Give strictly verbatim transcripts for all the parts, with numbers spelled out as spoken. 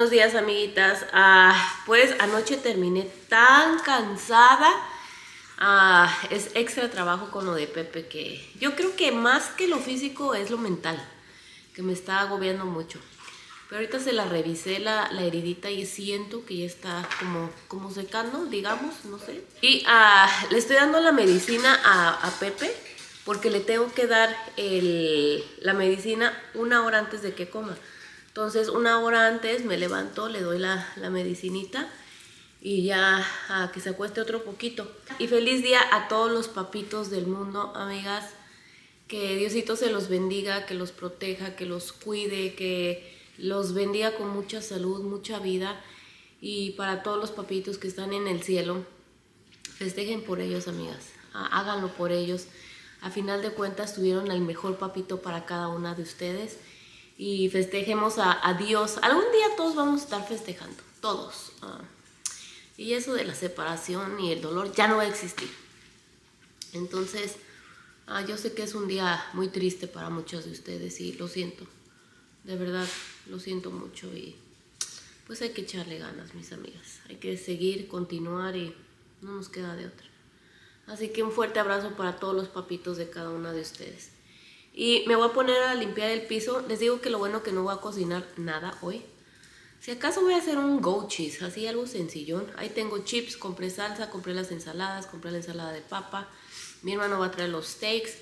Buenos días, amiguitas. Ah, pues anoche terminé tan cansada. Ah, es extra trabajo con lo de Pepe, que yo creo que más que lo físico es lo mental, que me está agobiando mucho. Pero ahorita se la revisé la, la heridita y siento que ya está como, como secando, digamos, no sé. Y ah, le estoy dando la medicina a, a Pepe porque le tengo que dar el, la medicina una hora antes de que coma. Entonces una hora antes me levanto, le doy la, la medicinita y ya a que se acueste otro poquito. Y feliz día a todos los papitos del mundo, amigas. Que Diosito se los bendiga, que los proteja, que los cuide, que los bendiga con mucha salud, mucha vida. Y para todos los papitos que están en el cielo, festejen por ellos, amigas. Háganlo por ellos. A final de cuentas tuvieron el mejor papito para cada una de ustedes. Y festejemos a, a Dios. Algún día todos vamos a estar festejando, todos. Uh, y eso de la separación y el dolor ya no va a existir. Entonces, uh, yo sé que es un día muy triste para muchos de ustedes y lo siento. De verdad, lo siento mucho y pues hay que echarle ganas, mis amigas. Hay que seguir, continuar y no nos queda de otra. Así que un fuerte abrazo para todos los papitos de cada una de ustedes. Y me voy a poner a limpiar el piso. Les digo que lo bueno que no voy a cocinar nada hoy. Si acaso voy a hacer un goat cheese, así algo sencillón. Ahí tengo chips, compré salsa, compré las ensaladas, compré la ensalada de papa. Mi hermano va a traer los steaks.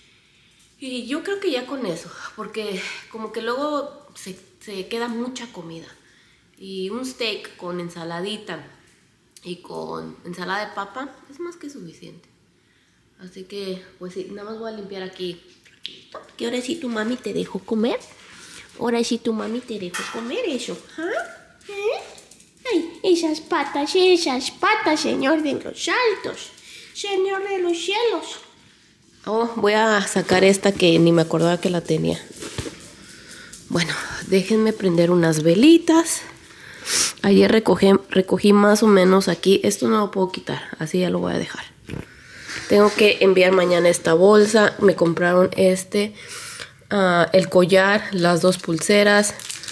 Y yo creo que ya con eso, porque como que luego se, se queda mucha comida. Y un steak con ensaladita y con ensalada de papa es más que suficiente. Así que, pues sí, nada más voy a limpiar aquí. Que ahora sí tu mami te dejó comer. Ahora sí tu mami te dejó comer eso. ¿Ah? ¿Eh? Ay, esas patas, esas patas, señor de los altos. Señor de los cielos. Oh, voy a sacar esta que ni me acordaba que la tenía. Bueno, déjenme prender unas velitas. Ayer recogí, recogí más o menos aquí. Esto no lo puedo quitar, así ya lo voy a dejar. Tengo que enviar mañana esta bolsa. Me compraron este, uh, el collar, las dos pulseras.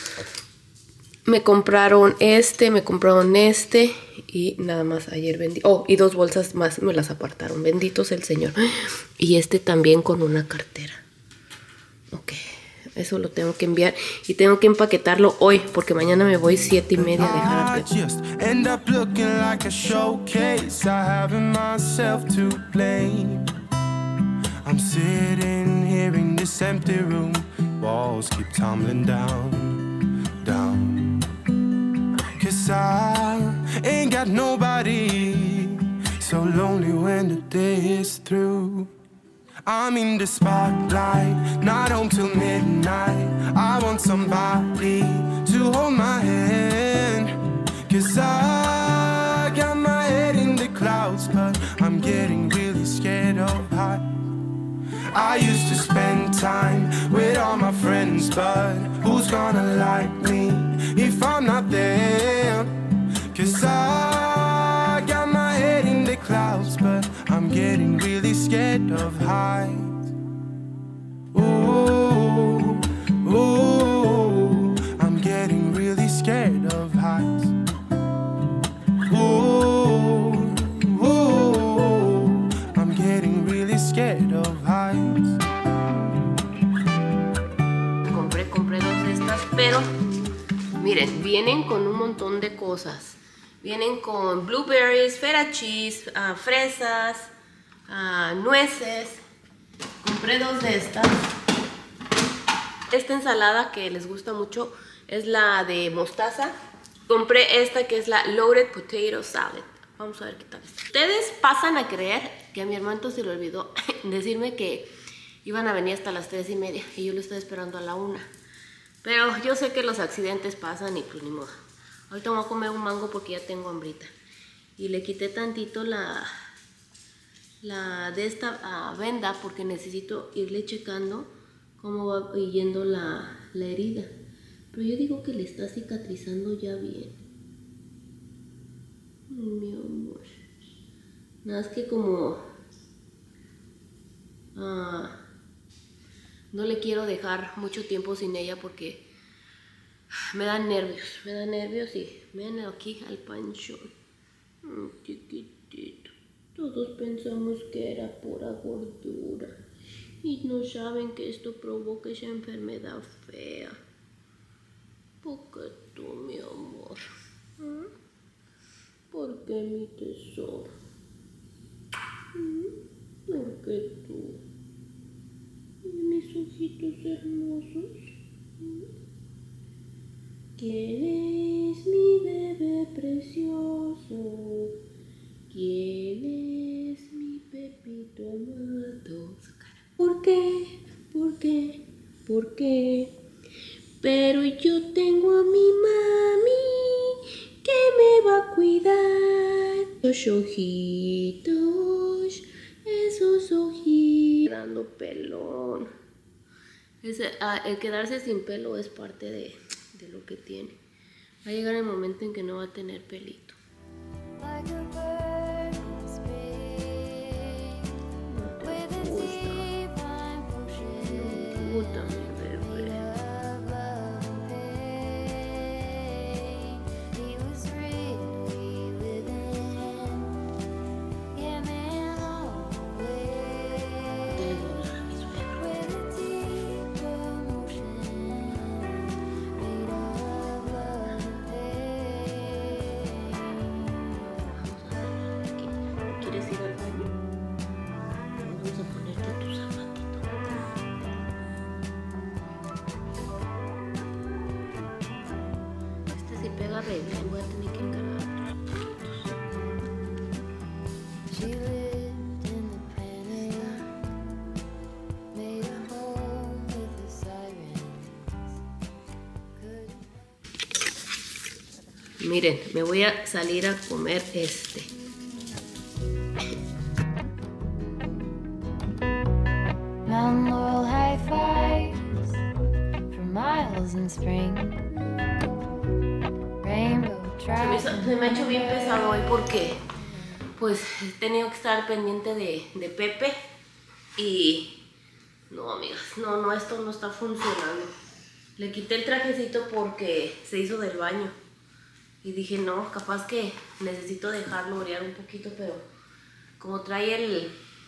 Me compraron este, me compraron este. Y nada más ayer vendí. Oh, y dos bolsas más me las apartaron. Bendito sea el Señor. Y este también con una cartera. Ok, eso lo tengo que enviar. Y tengo que empaquetarlo hoy, porque mañana me voy siete y media a dejar a Pepe. End up looking like a showcase. I having myself to blame. I'm sitting here in this empty room. Walls keep tumbling down, down. Cause I ain't got nobody. So lonely when the day is through. I'm in the spotlight, not home till midnight. I want somebody to hold my hand. Cause I got my head in the clouds, but I'm getting really scared of heights. I used to spend time with all my friends, but who's gonna like me if I'm not there? Cause I got my head in the clouds, but I'm getting really scared of heights. Ooh, ooh, I'm getting really scared of heights. Ooh, ooh, I'm getting really scared of heights. Compré, compré dos de estas, pero miren, vienen con un montón de cosas. Vienen con blueberries, feta cheese, uh, fresas, uh, nueces. Compré dos de estas. Esta ensalada que les gusta mucho es la de mostaza. Compré esta que es la Loaded Potato Salad. Vamos a ver qué tal está. Ustedes pasan a creer que a mi hermano se le olvidó decirme que iban a venir hasta las tres y media y yo lo estoy esperando a la una. Pero yo sé que los accidentes pasan y pues ni modo. Ahorita me voy a comer un mango porque ya tengo hambrita. Y le quité tantito la, la de esta uh, venda porque necesito irle checando cómo va yendo la, la herida. Pero yo digo que le está cicatrizando ya bien. Mi amor. Nada más que como uh, no le quiero dejar mucho tiempo sin ella porque Me dan nervios, me dan nervios y ven aquí al panchón. Chiquitito. Todos pensamos que era pura gordura. Y no saben que esto provoca esa enfermedad fea. ¿Por qué tú, mi amor? ¿Mm? ¿Por qué, mi tesoro? ¿Mm? ¿Por qué tú? Mis ojitos hermosos. ¿Mm? ¿Quién es mi bebé precioso? ¿Quién es mi Pepito amado? ¿Por qué? ¿Por qué? ¿Por qué? Pero yo tengo a mi mami que me va a cuidar. Los ojitos, esos ojitos. Dando pelón. Ese, ah, el quedarse sin pelo es parte de, de lo que tiene. Va a llegar el momento en que no va a tener pelito. Puta, mi bebé. ¿Quieres ir al baño? Vamos a ponerte tu zapatito. Este sí pega re bien, voy a tener que encargar otros productos. Miren, me voy a salir a comer este. Mountain high fives for miles in spring. Rainbow Se me, hizo- se me ha hecho bien pesado hoy porque pues he tenido que estar pendiente de, de Pepe y no, amigas, no, no, esto no está funcionando. Le quité el trajecito porque se hizo del baño y dije no, capaz que necesito dejarlo orear un poquito, pero como trae el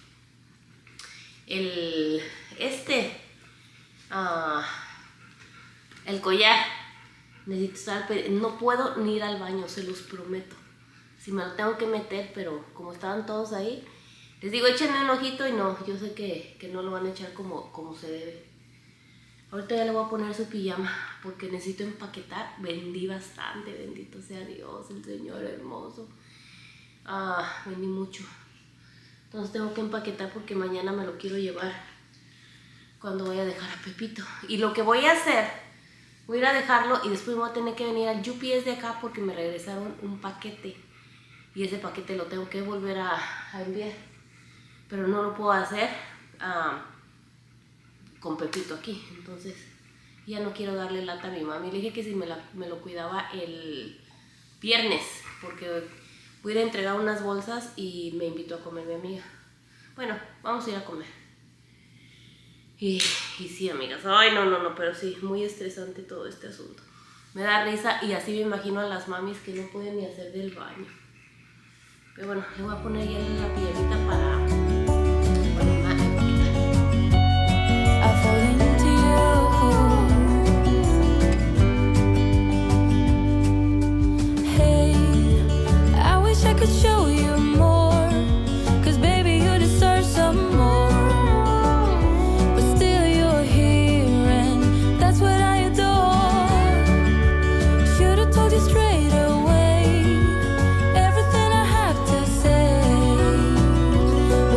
el este uh, el collar, necesito estar, no puedo ni ir al baño, se los prometo. Si me lo tengo que meter, pero como estaban todos ahí, les digo échenme un ojito y no, yo sé que, que no lo van a echar como, como se debe. Ahorita ya le voy a poner su pijama porque necesito empaquetar. Vendí bastante, bendito sea Dios, el Señor hermoso. Ah, vendí mucho. Entonces tengo que empaquetar porque mañana me lo quiero llevar cuando voy a dejar a Pepito. Y lo que voy a hacer, voy a ir a dejarlo y después voy a tener que venir al U P S de acá porque me regresaron un paquete. Y ese paquete lo tengo que volver a, a enviar. Pero no lo puedo hacer uh, con Pepito aquí. Entonces ya no quiero darle lata a mi mami. Le dije que si me, la, me lo cuidaba el viernes porque voy a ir a entregar unas bolsas y me invitó a comer mi amiga. Bueno, vamos a ir a comer. Y, y sí, amigas. Ay, no, no, no, pero sí, muy estresante todo este asunto. Me da risa y así me imagino a las mamis que no pueden ni hacer del baño. Pero bueno, le voy a poner ya la pijamita para... Bueno, I fall into you. Hey, I wish I could show you more, 'cause baby you deserve some more. But still you're here and that's what I adore. Should've told you straight away everything I have to say.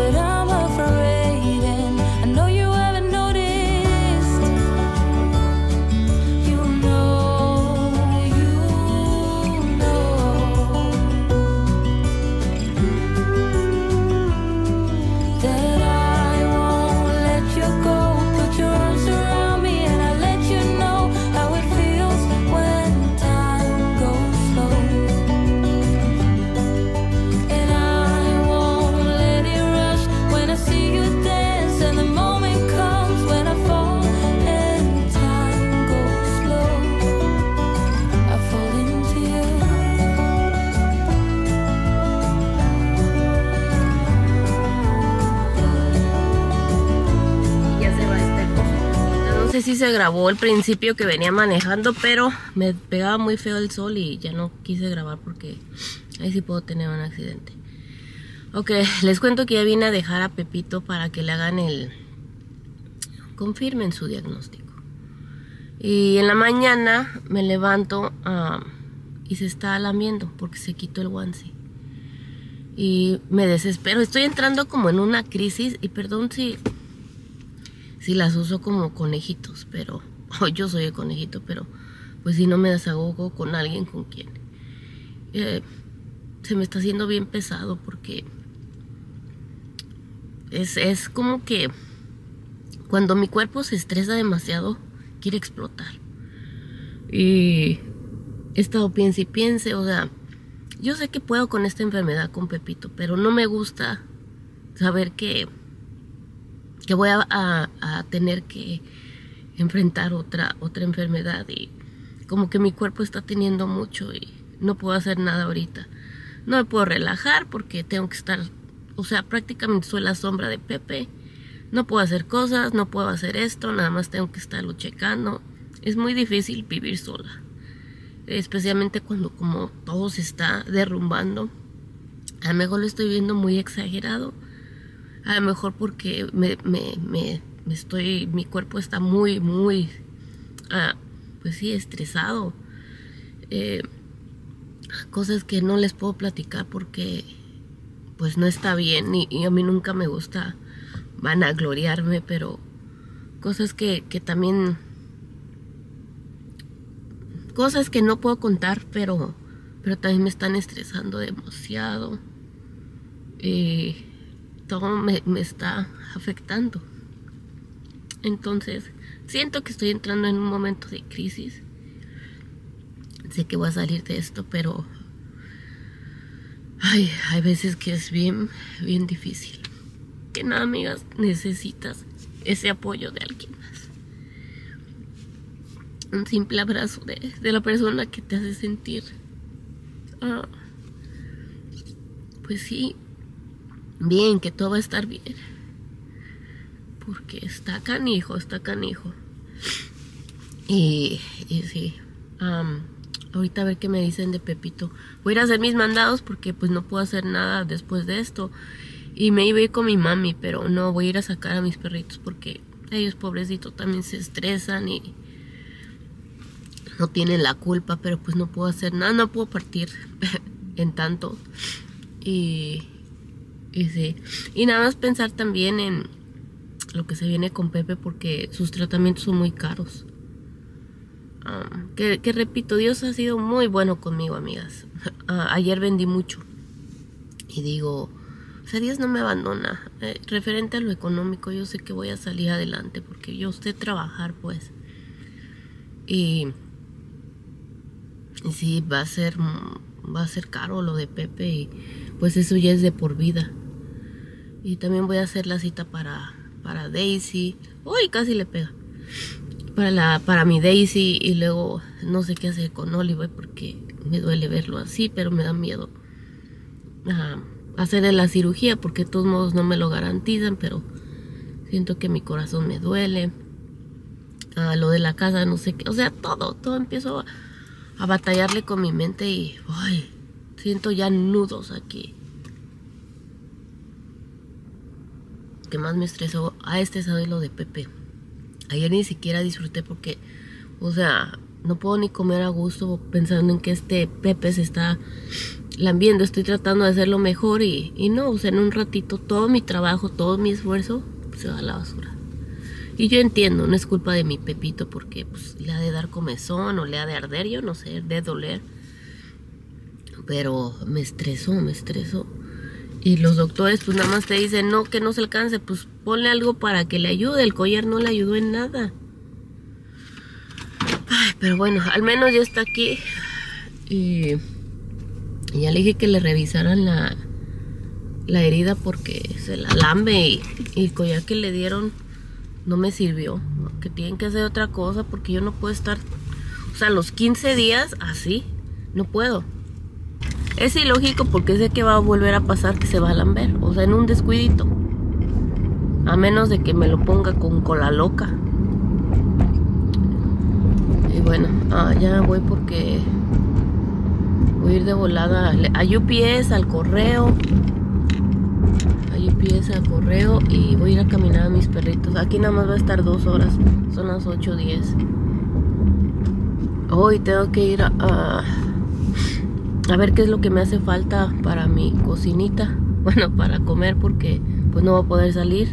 sí se grabó el principio que venía manejando, pero me pegaba muy feo el sol y ya no quise grabar porque ahí sí puedo tener un accidente. Ok, les cuento que ya vine a dejar a Pepito para que le hagan el... confirmen su diagnóstico. Y en la mañana me levanto uh, y se está lamiendo porque se quitó el onesie. Y me desespero, estoy entrando como en una crisis y perdón si... si las uso como conejitos, pero oh, yo soy el conejito, pero pues si no me desahogo con alguien con quien eh, se me está haciendo bien pesado porque es, es como que cuando mi cuerpo se estresa demasiado quiere explotar y he estado piense y piense, o sea, yo sé que puedo con esta enfermedad con Pepito, pero no me gusta saber que que voy a, a, a tener que enfrentar otra, otra enfermedad y como que mi cuerpo está teniendo mucho y no puedo hacer nada ahorita. No me puedo relajar porque tengo que estar, o sea, prácticamente soy la sombra de Pepe. No puedo hacer cosas, no puedo hacer esto, nada más tengo que estarlo checando. Es muy difícil vivir sola, especialmente cuando como todo se está derrumbando. A lo mejor lo estoy viendo muy exagerado. A lo mejor porque me, me, me, me estoy, mi cuerpo está muy, muy, ah, pues sí, estresado. Eh, cosas que no les puedo platicar porque pues no está bien y, y a mí nunca me gusta vanagloriarme, pero cosas que, que también, cosas que no puedo contar, pero, pero también me están estresando demasiado. Eh, todo me, me está afectando. Entonces siento que estoy entrando en un momento de crisis. Sé que voy a salir de esto, pero ay, hay veces que es bien, bien difícil. Que nada, amigas, necesitas ese apoyo de alguien más. Un simple abrazo de, de la persona que te hace sentir ah, pues sí, bien, que todo va a estar bien. Porque está canijo, está canijo. Y, y sí, um, ahorita a ver qué me dicen de Pepito. Voy a ir a hacer mis mandados porque pues no puedo hacer nada después de esto. Y me iba a ir con mi mami, pero no, voy a ir a sacar a mis perritos porque ellos pobrecitos también se estresan y no tienen la culpa, pero pues no puedo hacer nada, no puedo partir en tanto. Y... Y sí, y nada más pensar también en lo que se viene con Pepe porque sus tratamientos son muy caros. Um, que, que repito, Dios ha sido muy bueno conmigo, amigas. Uh, ayer vendí mucho y digo, o sea, Dios no me abandona. Eh, referente a lo económico, yo sé que voy a salir adelante porque yo sé trabajar, pues. Y, y sí, va a ser, va a ser caro lo de Pepe y pues eso ya es de por vida. Y también voy a hacer la cita para, para Daisy. Uy, casi le pega. Para, la, para mi Daisy. Y luego no sé qué hacer con Oliver porque me duele verlo así, pero me da miedo uh, hacerle la cirugía porque de todos modos no me lo garantizan, pero siento que mi corazón me duele. Uh, lo de la casa, no sé qué. O sea, todo, todo empiezo a, a batallarle con mi mente y uy, siento ya nudos aquí. Que más me estresó a este sábado lo de Pepe. Ayer ni siquiera disfruté porque, o sea, no puedo ni comer a gusto pensando en que este Pepe se está lambiendo. Estoy tratando de hacerlo mejor y, y no, o sea, en un ratito todo mi trabajo, todo mi esfuerzo se va a la basura. Y yo entiendo, no es culpa de mi Pepito porque pues, le ha de dar comezón o le ha de arder, yo no sé, de doler. Pero me estresó, me estresó. Y los doctores pues nada más te dicen, no, que no se alcance, pues ponle algo para que le ayude. El collar no le ayudó en nada. Ay, pero bueno, al menos ya está aquí. Y, y ya le dije que le revisaran la, la herida porque se la lambe y, y el collar que le dieron no me sirvió. Que tienen que hacer otra cosa porque yo no puedo estar, o sea, los quince días así, no puedo. Es ilógico porque sé que va a volver a pasar que se va a lamber, o sea, en un descuidito. A menos de que me lo ponga con cola loca. Bueno, ah, ya voy porque voy a ir de volada a U P S, al correo. A U P S, al correo. Y voy a ir a caminar a mis perritos. Aquí nada más va a estar dos horas. Son las ocho diez. Hoy tengo que ir a, a, a ver qué es lo que me hace falta para mi cocinita. Bueno, para comer, porque pues no voy a poder salir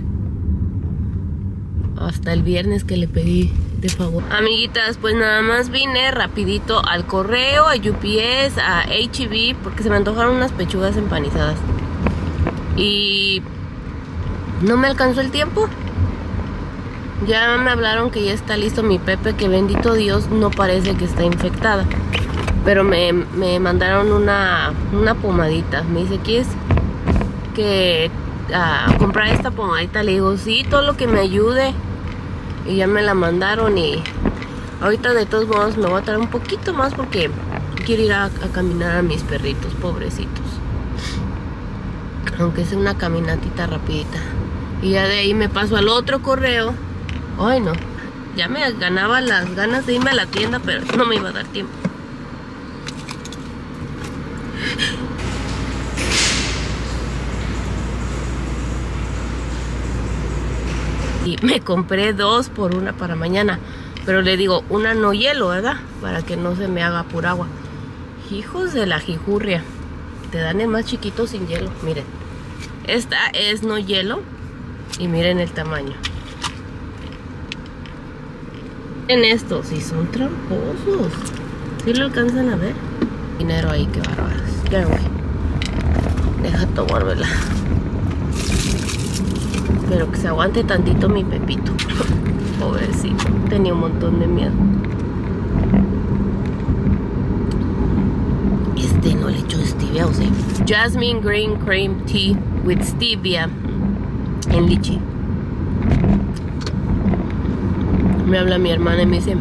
hasta el viernes que le pedí de favor. Amiguitas, pues nada más vine rapidito al correo, a U P S, a H E B, porque se me antojaron unas pechugas empanizadas y no me alcanzó el tiempo. Ya me hablaron que ya está listo mi Pepe, que bendito Dios no parece que está infectada, pero me, me mandaron una, una pomadita. Me dice, ¿quieres que uh, comprar esta pomadita? Le digo, sí, todo lo que me ayude. Y ya me la mandaron y ahorita de todos modos me voy a traer un poquito más porque quiero ir a, a caminar a mis perritos, pobrecitos. Aunque sea una caminatita rapidita. Y ya de ahí me paso al otro correo. Ay no, ya me ganaba las ganas de irme a la tienda, pero no me iba a dar tiempo. Y me compré dos por una para mañana. Pero le digo, una no hielo, ¿verdad? Para que no se me haga pura agua. Hijos de la jijurria. Te dan el más chiquito sin hielo. Miren. Esta es no hielo. Y miren el tamaño. En estos, sí son tramposos. ¿Sí lo alcanzan a ver? Dinero ahí, qué bárbaros. Ya voy. Deja tomármela. Pero que se aguante tantito mi Pepito. Pobrecito. Tenía un montón de miedo. Este no le echó stevia, o sea. Jasmine Green Cream Tea with Stevia en lichi. Me habla mi hermana y me dice,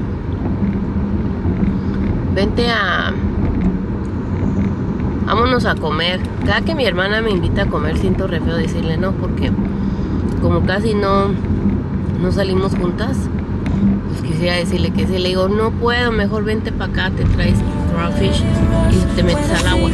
vente a... vámonos a comer. Cada que mi hermana me invita a comer siento re feo decirle no, porque como casi no, no salimos juntas, pues quisiera decirle que sí. Le digo, no puedo, mejor vente para acá, te traes raw fish y te metes al agua.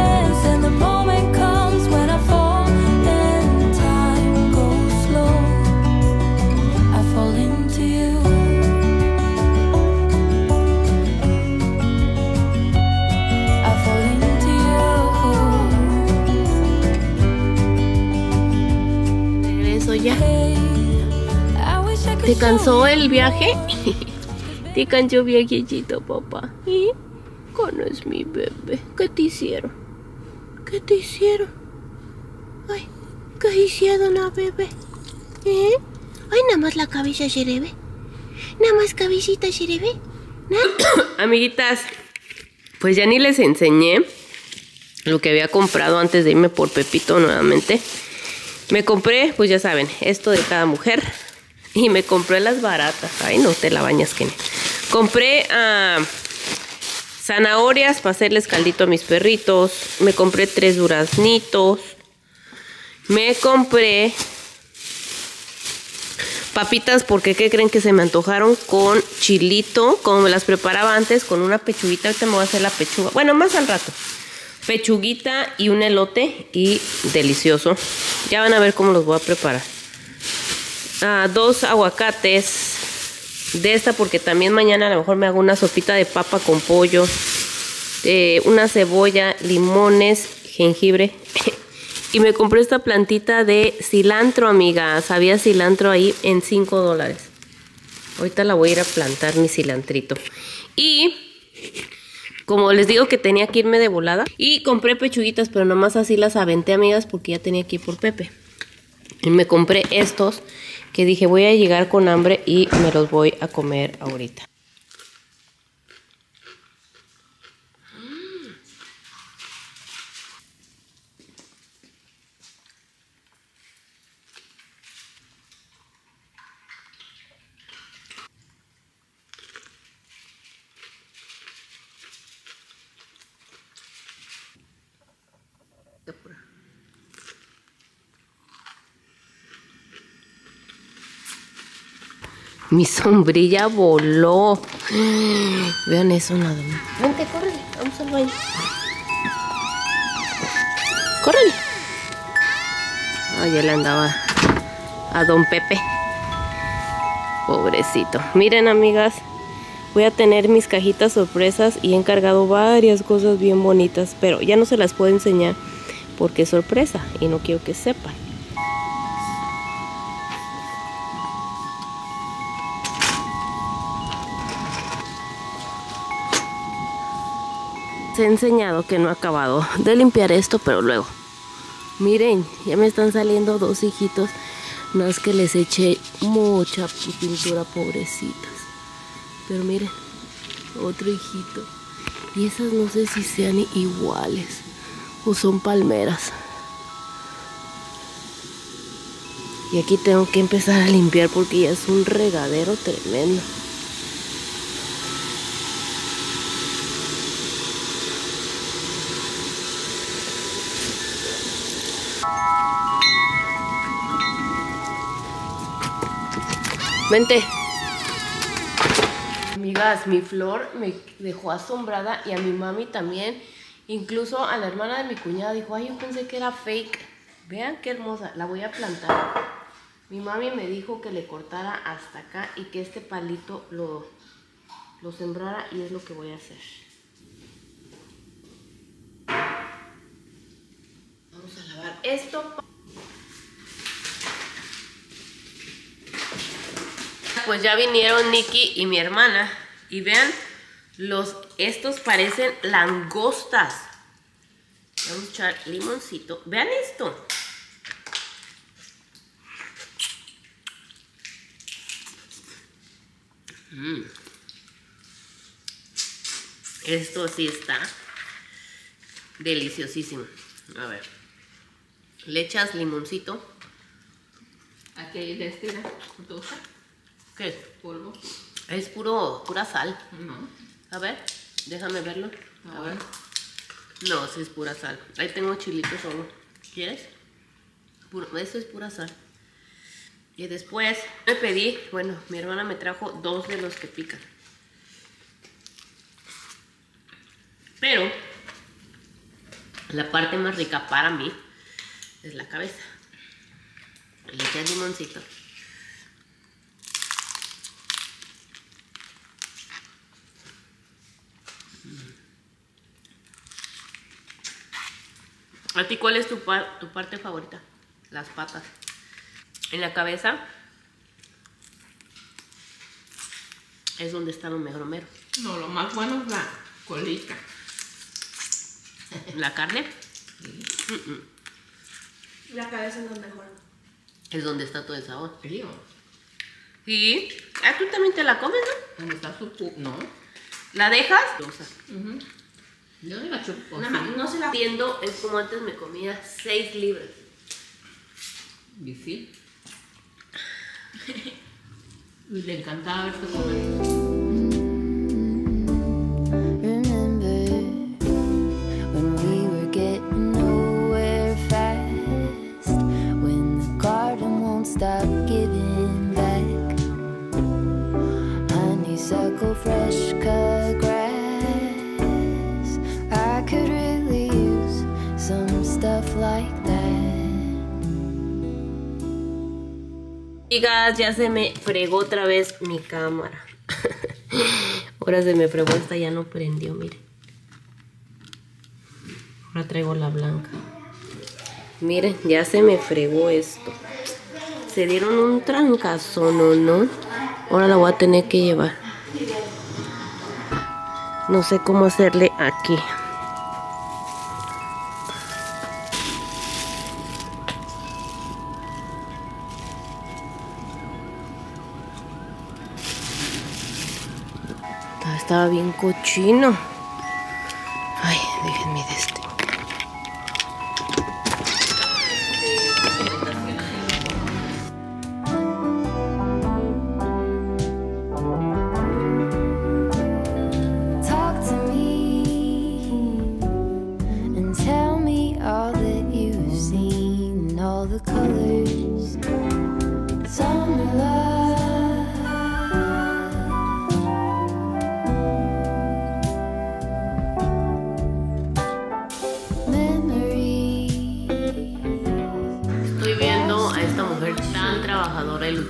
Ya. ¿Te cansó el viaje? ¿Te cansó viajecito, papá? ¿Eh? ¿Cómo es mi bebé? ¿Qué te hicieron? ¿Qué te hicieron? Ay, ¿qué hicieron a bebé? ¿Eh? Ay, nada más la cabeza se le ve. Nada más cabecita se le ve. Amiguitas, pues ya ni les enseñé lo que había comprado antes de irme por Pepito nuevamente. Me compré, pues ya saben, esto de cada mujer. Y me compré las baratas. Ay, no te la bañas, Kenny. Compré uh, zanahorias para hacerles caldito a mis perritos. Me compré tres duraznitos. Me compré papitas porque, ¿qué creen? Que se me antojaron con chilito, como me las preparaba antes, con una pechuguita. Ahorita me voy a hacer la pechuga. Bueno, más al rato. Pechuguita y un elote y delicioso. Ya van a ver cómo los voy a preparar. Ah, dos aguacates de esta porque también mañana a lo mejor me hago una sopita de papa con pollo. Eh, una cebolla, limones, jengibre. Y me compré esta plantita de cilantro, amigas. Había cilantro ahí en cinco dólares. Ahorita la voy a ir a plantar mi cilantrito. Y como les digo que tenía que irme de volada. Y compré pechuguitas, pero nomás así las aventé, amigas, porque ya tenía que ir por Pepe. Y me compré estos que dije voy a llegar con hambre y me los voy a comer ahorita. Mi sombrilla voló. Vean eso nada más. Vente, córrele, vamos al baño. Córrele. Ay, él andaba a don Pepe. Pobrecito. Miren, amigas, voy a tener mis cajitas sorpresas y he encargado varias cosas bien bonitas, pero ya no se las puedo enseñar porque es sorpresa y no quiero que sepan. He enseñado que no he acabado de limpiar esto, pero luego miren, ya me están saliendo dos hijitos. No es que les eché mucha pintura, pobrecitas, pero miren, otro hijito. Y esas no sé si sean iguales o son palmeras. Y aquí tengo que empezar a limpiar porque ya es un regadero tremendo. Vente. Amigas, mi flor me dejó asombrada y a mi mami también. Incluso a la hermana de mi cuñada dijo, ay, yo pensé que era fake. Vean qué hermosa, la voy a plantar. Mi mami me dijo que le cortara hasta acá y que este palito lo, lo sembrara y es lo que voy a hacer. Vamos a lavar esto. Pues ya vinieron Nikki y mi hermana y vean, los, estos parecen langostas. Vamos a echar limoncito. Vean esto. Mm. Esto sí está deliciosísimo. A ver, le echas limoncito. Aquí hay de este, ¿no? ¿Qué es? Polvo. Es puro, pura sal. No. A ver, déjame verlo. A, A ver. ver. No, sí es pura sal. Ahí tengo chilito solo. ¿Quieres? Puro, eso es pura sal. Y después me pedí, bueno, mi hermana me trajo dos de los que pican. Pero la parte más rica para mí es la cabeza. Le eché limoncito. ¿A ti cuál es tu, par tu parte favorita? Las patas. En la cabeza es donde está lo mejor mero. No, lo más bueno es la colita. ¿La carne? Sí. Mm -mm. La cabeza es lo mejor. Es donde está todo el sabor. Frío. Sí. Ah, tú también te la comes, ¿no? ¿Dónde está su pu? No. ¿La dejas? Uh-huh. Yo no la chupo. Nada más, no se la entiendo, es como antes me comía seis libras. Y sí. Y le encantaba verse comer. Stop giving back. Honeysuckle, fresh cut grass. I could really use some stuff like that. Chicas, ya se me fregó otra vez mi cámara. Ahora se me fregó esta, ya no prendió, miren. Ahora traigo la blanca. Miren, ya se me fregó esto. Se dieron un trancazo, ¿no? ¿no? Ahora la voy a tener que llevar. No sé cómo hacerle aquí. Estaba bien cochino. Ay, déjenme de este. The colors, some love,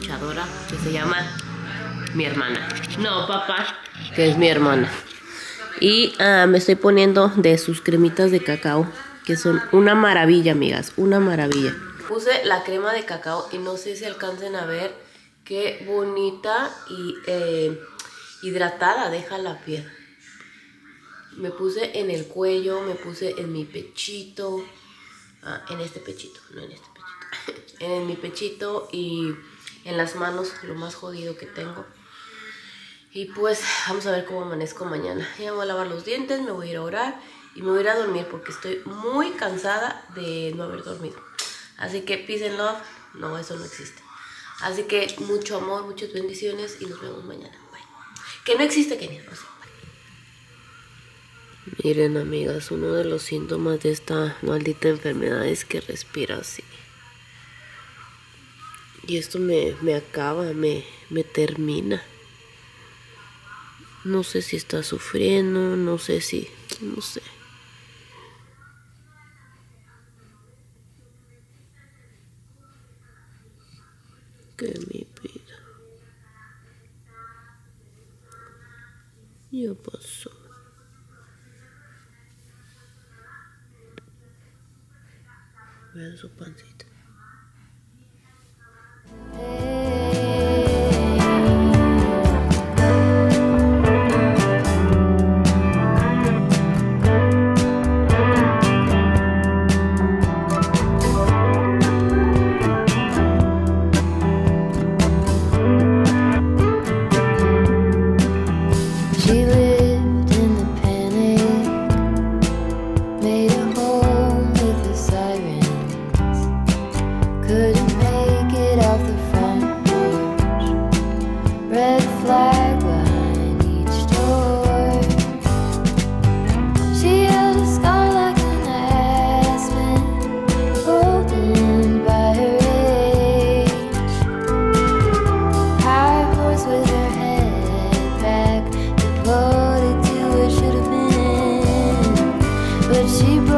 luchadora que se llama mi hermana. No, papá, que es mi hermana. Y uh, me estoy poniendo de sus cremitas de cacao, que son una maravilla, amigas, una maravilla. Puse la crema de cacao y no sé si alcancen a ver qué bonita y eh, hidratada deja la piel. Me puse en el cuello, me puse en mi pechito, ah, en este pechito, no en este pechito, en mi pechito y en las manos, lo más jodido que tengo. Y pues vamos a ver cómo amanezco mañana. Ya me voy a lavar los dientes, me voy a ir a orar y me voy a ir a dormir porque estoy muy cansada de no haber dormido. Así que peace and love, no, eso no existe. Así que mucho amor, muchas bendiciones y nos vemos mañana. Bye. Que no existe, Kenia, no sé. Miren, amigas, uno de los síntomas de esta maldita enfermedad es que respira así. Y esto me, me acaba, me, me termina. No sé si está sufriendo, no sé si, no sé. Que mi vida ya pasó. Vean su pancita. She